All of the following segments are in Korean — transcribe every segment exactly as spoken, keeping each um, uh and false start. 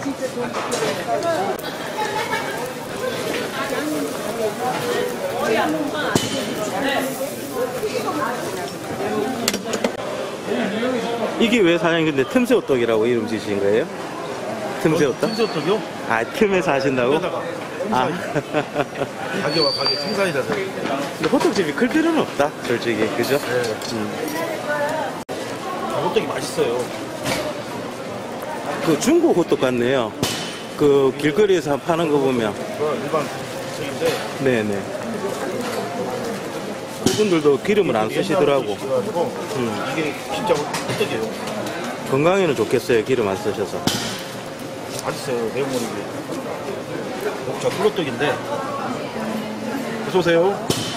이게 왜 사장님 근데 틈새 호떡이라고 이름 지으신 거예요? 틈새 호떡? 틈새 호떡이요? 아, 틈에서 하신다고? 아. 가게와 가게 생산이라서. 근데 호떡집이 클 필요는 없다, 솔직히. 그죠? 네. 음. 아, 호떡이 맛있어요. 그 중국 호떡 같네요. 그 길거리에서 파는 거 보면. 일반 호떡인데. 네네. 그분들도 기름을 안 쓰시더라고. 음. 이게 진짜 호떡이에요. 건강에는 좋겠어요, 기름 안 쓰셔서. 맛있어요, 매운 거는. 목차 꿀호떡인데. 어서오세요.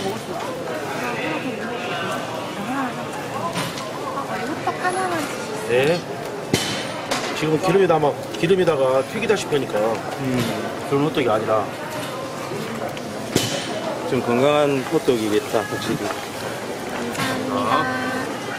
호떡 하나만. 네. 지금 기름에다 막 기름에다가 튀기다시피 하니까 음. 그런 호떡이 아니라 좀 건강한 호떡이겠다, 확실히. 감사합니다.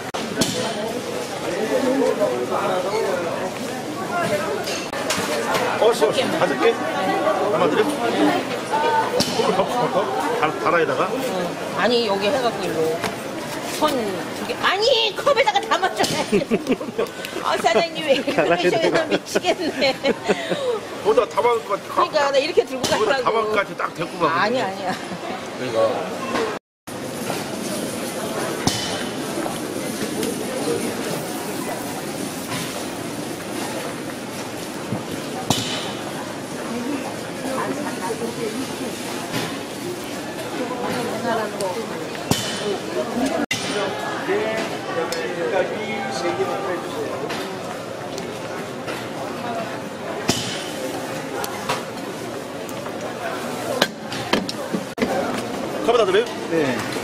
어, 씨, 다섯 개? 하나 드려? 컵을 덮고 할까? 달, 달아에다가? 아니 여기 해갖고 일로 선 두 개. 아니 컵에다가 담아줘야지. 아 사장님 왜 그러시면 미치겠네. 거기다 다방까지 그러니까 나 이렇게 들고 거기다 가려고. 다방까지 딱 데리고 가. 아니 아니야. 그러니까. 컵에다 드려요? 네.